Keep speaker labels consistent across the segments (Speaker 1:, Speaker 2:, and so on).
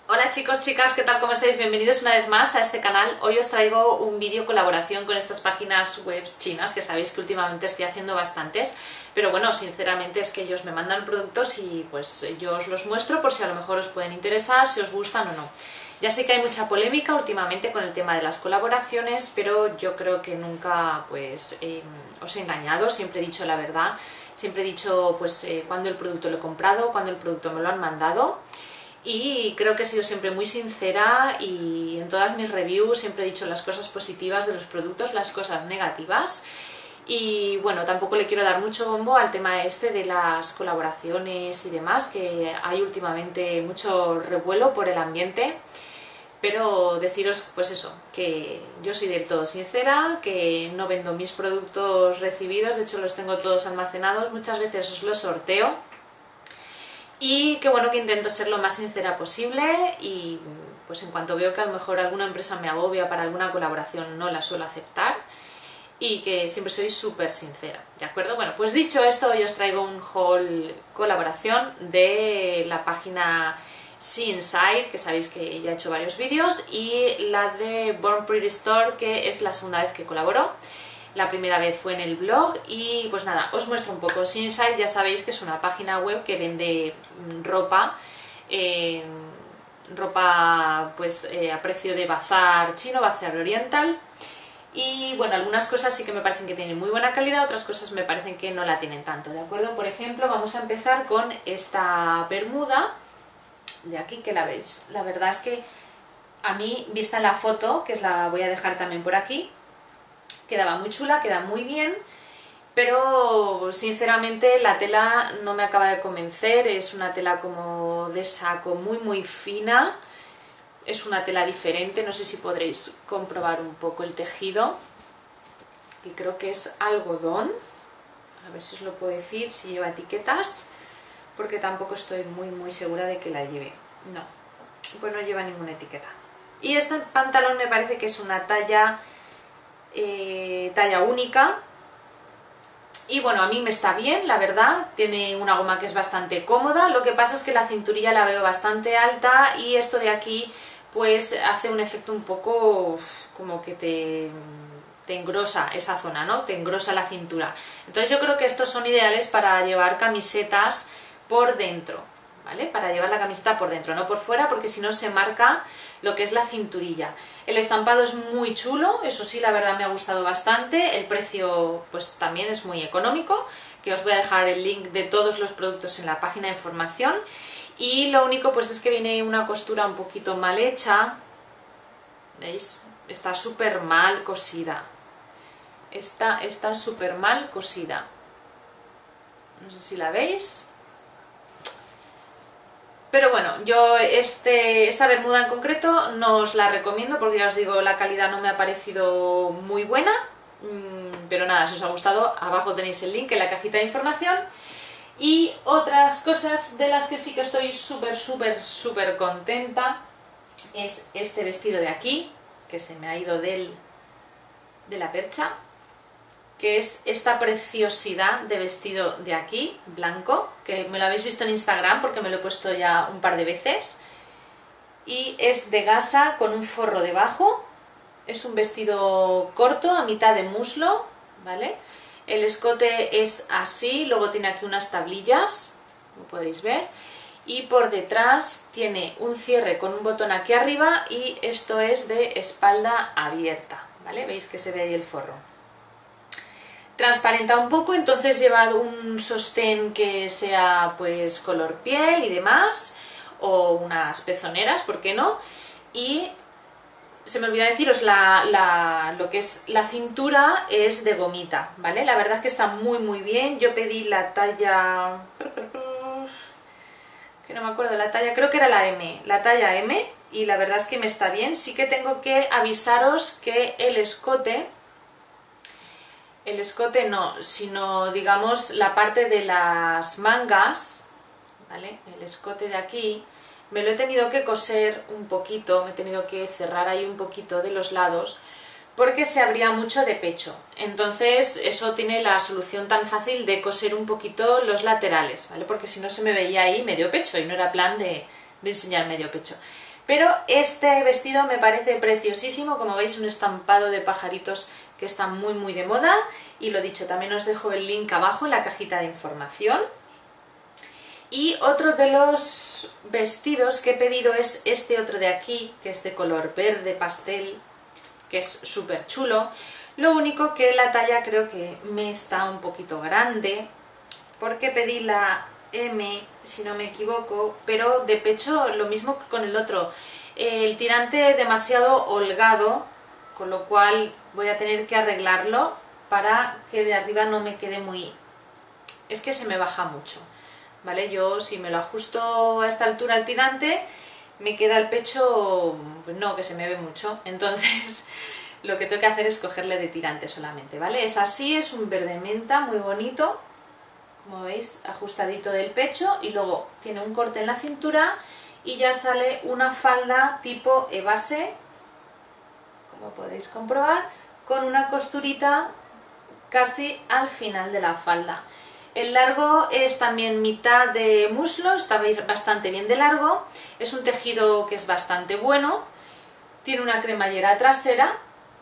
Speaker 1: Hola chicos, chicas, ¿qué tal? ¿Cómo estáis? Bienvenidos una vez más a este canal. Hoy os traigo un vídeo colaboración con estas páginas web chinas, que sabéis que últimamente estoy haciendo bastantes, pero bueno, sinceramente es que ellos me mandan productos y pues yo os los muestro por si a lo mejor os pueden interesar, si os gustan o no. Ya sé que hay mucha polémica últimamente con el tema de las colaboraciones, pero yo creo que nunca pues os he engañado, siempre he dicho la verdad, siempre he dicho pues cuándo el producto lo he comprado, cuándo el producto me lo han mandado. Y creo que he sido siempre muy sincera y en todas mis reviews siempre he dicho las cosas positivas de los productos, las cosas negativas. Y bueno, tampoco le quiero dar mucho bombo al tema este de las colaboraciones y demás, que hay últimamente mucho revuelo por el ambiente. Pero deciros pues eso, que yo soy del todo sincera, que no vendo mis productos recibidos, de hecho los tengo todos almacenados, muchas veces os los sorteo. Y que bueno, que intento ser lo más sincera posible y pues en cuanto veo que a lo mejor alguna empresa me agobia para alguna colaboración no la suelo aceptar y que siempre soy súper sincera, ¿de acuerdo? Bueno, pues dicho esto, hoy os traigo un haul colaboración de la página See Inside, que sabéis que ya he hecho varios vídeos, y la de Born Pretty Store, que es la segunda vez que colaboro. La primera vez fue en el blog y pues nada, os muestro un poco. See Inside ya sabéis que es una página web que vende ropa, ropa pues a precio de bazar chino, bazar oriental. Y bueno, algunas cosas sí que me parecen que tienen muy buena calidad, otras cosas me parecen que no la tienen tanto, ¿de acuerdo? Por ejemplo, vamos a empezar con esta bermuda de aquí, que la veis. La verdad es que a mí, vista en la foto, que os la voy a dejar también por aquí, quedaba muy chula, queda muy bien, pero sinceramente la tela no me acaba de convencer. Es una tela como de saco muy fina, es una tela diferente, no sé si podréis comprobar un poco el tejido, que creo que es algodón, a ver si os lo puedo decir, si lleva etiquetas, porque tampoco estoy muy segura de que la lleve. No, pues no lleva ninguna etiqueta. Y este pantalón me parece que es una talla única y bueno, a mí me está bien, la verdad. Tiene una goma que es bastante cómoda, lo que pasa es que la cinturilla la veo bastante alta y esto de aquí pues hace un efecto un poco como que te engrosa esa zona, ¿no? Te engrosa la cintura. Entonces yo creo que estos son ideales para llevar camisetas por dentro, ¿vale? Para llevar la camiseta por dentro, no por fuera, porque si no se marca lo que es la cinturilla. El estampado es muy chulo, eso sí, la verdad me ha gustado bastante. El precio pues también es muy económico, que os voy a dejar el link de todos los productos en la página de información. Y lo único pues es que viene una costura un poquito mal hecha, ¿veis? Está súper mal cosida. Está súper mal cosida. No sé si la veis. Pero bueno, yo esta bermuda en concreto no os la recomiendo porque ya os digo, la calidad no me ha parecido muy buena. Pero nada, si os ha gustado, abajo tenéis el link en la cajita de información. Y otras cosas de las que sí que estoy súper contenta es este vestido de aquí, que se me ha ido de la percha, que es esta preciosidad de vestido de aquí, blanco, que me lo habéis visto en Instagram porque me lo he puesto ya un par de veces, y es de gasa con un forro debajo. Es un vestido corto, a mitad de muslo, ¿vale? El escote es así, luego tiene aquí unas tablillas, como podéis ver, y por detrás tiene un cierre con un botón aquí arriba y esto es de espalda abierta, ¿vale? Veis que se ve ahí el forro. Transparenta un poco, entonces llevad un sostén que sea pues color piel y demás, o unas pezoneras, ¿por qué no? Y se me olvidó deciros, lo que es la cintura es de gomita, ¿vale? La verdad es que está muy bien. Yo pedí la talla, que no me acuerdo la talla, creo que era la talla M, y la verdad es que me está bien. Sí que tengo que avisaros que el escote no, sino digamos la parte de las mangas, ¿vale? El escote de aquí me lo he tenido que coser un poquito, me he tenido que cerrar ahí un poquito de los lados porque se abría mucho de pecho. Entonces eso tiene la solución tan fácil de coser un poquito los laterales, ¿vale? Porque si no se me veía ahí medio pecho y no era plan de enseñar medio pecho. Pero este vestido me parece preciosísimo, como veis un estampado de pajaritos que está muy muy de moda, y lo dicho, también os dejo el link abajo en la cajita de información. Y otro de los vestidos que he pedido es este otro de aquí, que es de color verde pastel, que es súper chulo. Lo único que la talla creo que me está un poquito grande, porque pedí la M, si no me equivoco, pero de pecho lo mismo que con el otro. El tirante demasiado holgado, con lo cual voy a tener que arreglarlo para que de arriba no me quede muy... Es que se me baja mucho, ¿vale? Yo si me lo ajusto a esta altura al tirante, me queda el pecho, pues no, que se me ve mucho. Entonces lo que tengo que hacer es cogerle de tirante solamente, ¿vale? Es así, es un verde menta muy bonito, como veis, ajustadito del pecho, y luego tiene un corte en la cintura y ya sale una falda tipo evase, como podéis comprobar, con una costurita casi al final de la falda. El largo es también mitad de muslo, está bastante bien de largo, es un tejido que es bastante bueno, tiene una cremallera trasera,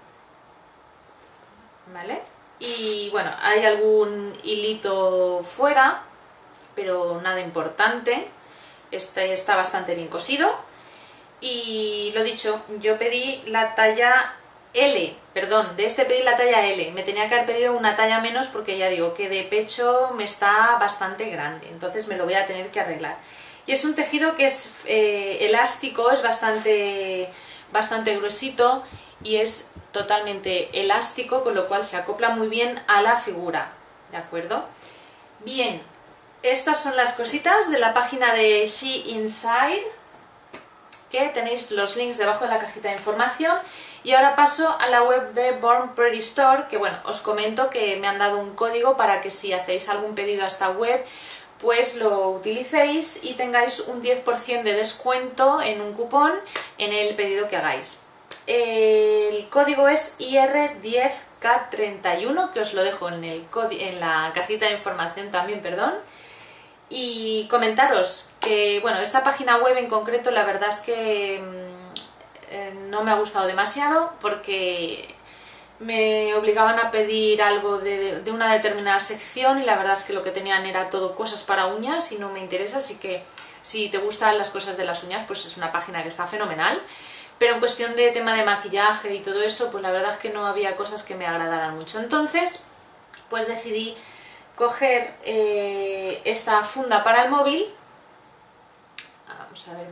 Speaker 1: ¿vale? Y bueno, hay algún hilito fuera, pero nada importante. Este está bastante bien cosido. Y lo dicho, yo pedí la talla L, perdón, de este pedí la talla L. Me tenía que haber pedido una talla menos porque ya digo que de pecho me está bastante grande, entonces me lo voy a tener que arreglar. Y es un tejido que es elástico, es bastante gruesito y es totalmente elástico, con lo cual se acopla muy bien a la figura, ¿de acuerdo? Bien, estas son las cositas de la página de She Inside, que tenéis los links debajo de la cajita de información. Y ahora paso a la web de Born Pretty Store, que bueno, os comento que me han dado un código para que si hacéis algún pedido a esta web, pues lo utilicéis y tengáis un 10% de descuento en un cupón en el pedido que hagáis. El código es IR10K31, que os lo dejo en la cajita de información también, perdón. Y comentaros que, bueno, esta página web en concreto la verdad es que no me ha gustado demasiado, porque me obligaban a pedir algo de una determinada sección y la verdad es que lo que tenían era todo cosas para uñas y no me interesa, así que si te gustan las cosas de las uñas, pues es una página que está fenomenal. Pero en cuestión de tema de maquillaje y todo eso, pues la verdad es que no había cosas que me agradaran mucho. Entonces, pues decidí coger esta funda para el móvil. Vamos a ver,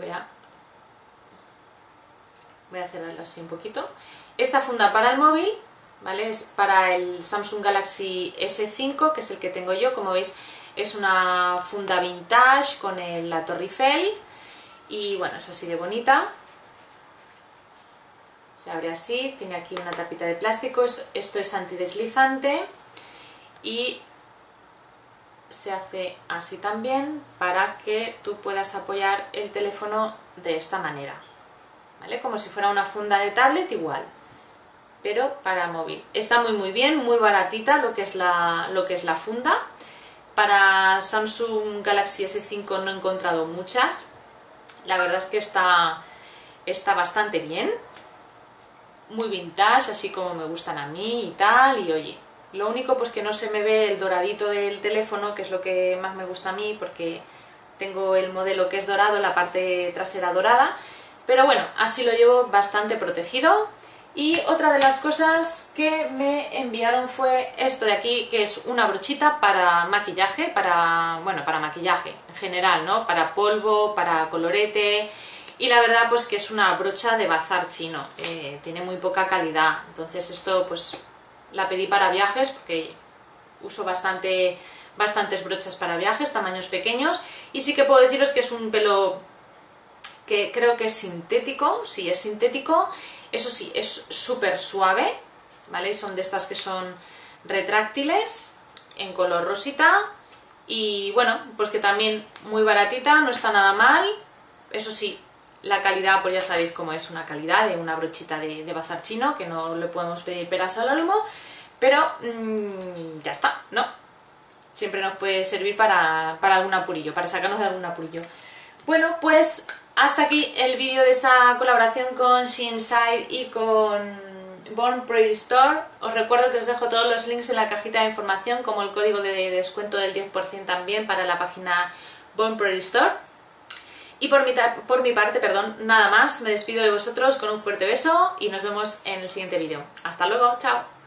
Speaker 1: voy a cerrarlo así un poquito. Esta funda para el móvil, ¿vale? Es para el Samsung Galaxy S5, que es el que tengo yo. Como veis, es una funda vintage con la Torre Eiffel y bueno, es así de bonita. Se abre así, tiene aquí una tapita de plástico, esto es antideslizante y se hace así también para que tú puedas apoyar el teléfono de esta manera, ¿vale? Como si fuera una funda de tablet igual, pero para móvil. Está muy bien, muy baratita lo que es la funda. Para Samsung Galaxy S5 no he encontrado muchas, la verdad es que está bastante bien. Muy vintage, así como me gustan a mí y tal, y oye, lo único pues que no se me ve el doradito del teléfono, que es lo que más me gusta a mí, porque tengo el modelo que es dorado, la parte trasera dorada, pero bueno, así lo llevo bastante protegido. Y otra de las cosas que me enviaron fue esto de aquí, que es una brochita para maquillaje, para maquillaje en general, ¿no? Para polvo, para colorete. Y la verdad pues que es una brocha de bazar chino, tiene muy poca calidad, entonces esto pues la pedí para viajes porque uso bastantes brochas para viajes, tamaños pequeños, y sí que puedo deciros que es un pelo que creo que es sintético, sí es sintético, eso sí, es súper suave, ¿vale? Son de estas que son retráctiles, en color rosita, y bueno, pues que también muy baratita, no está nada mal, eso sí. La calidad, pues ya sabéis cómo es una calidad de una brochita de bazar chino, que no le podemos pedir peras al olmo, pero ya está, ¿no? Siempre nos puede servir para algún apurillo, para sacarnos de algún apurillo. Bueno, pues hasta aquí el vídeo de esa colaboración con Sheenside y con Born Pretty Store. Os recuerdo que os dejo todos los links en la cajita de información, como el código de descuento del 10% también para la página Born Pretty Store. Y por mi parte, nada más, me despido de vosotros con un fuerte beso y nos vemos en el siguiente vídeo. Hasta luego, chao.